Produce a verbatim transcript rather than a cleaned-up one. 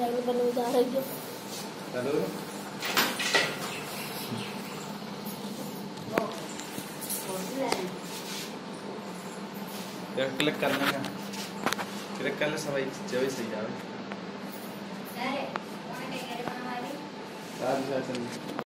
Driver बनने जा रही है। हेलो यार क्लिक करना है, क्लिक कर ले सब जब सही जावे। अरे कौन है? आज